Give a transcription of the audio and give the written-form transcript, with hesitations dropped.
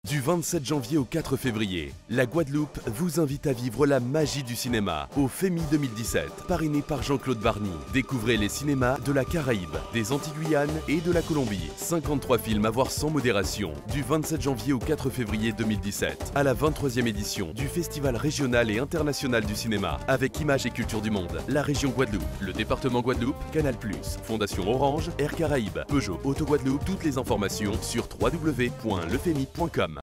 Du 27 janvier au 4 février, la Guadeloupe vous invite à vivre la magie du cinéma au FEMI 2017, parrainé par Jean-Claude Barny. Découvrez les cinémas de la Caraïbe, des Antilles-Guyane et de la Colombie. 53 films à voir sans modération, du 27 janvier au 4 février 2017, à la 23e édition du Festival régional et international du cinéma, avec Images et Culture du Monde, la région Guadeloupe, le département Guadeloupe, Canal+, Fondation Orange, Air Caraïbes, Peugeot Auto Guadeloupe. Toutes les informations sur www.lefemi.com.